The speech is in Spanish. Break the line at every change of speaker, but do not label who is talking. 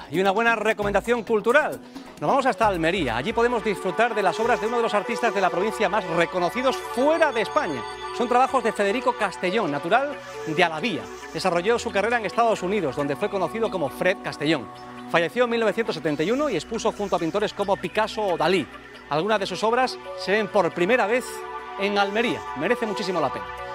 y una buena recomendación cultural. Nos vamos hasta Almería. Allí podemos disfrutar de las obras de uno de los artistas de la provincia más reconocidos fuera de España. Son trabajos de Federico Castellón, natural de Alavía. Desarrolló su carrera en Estados Unidos, donde fue conocido como Fred Castellón. Falleció en 1971 y expuso junto a pintores como Picasso o Dalí. Algunas de sus obras se ven por primera vez en Almería. Merece muchísimo la pena.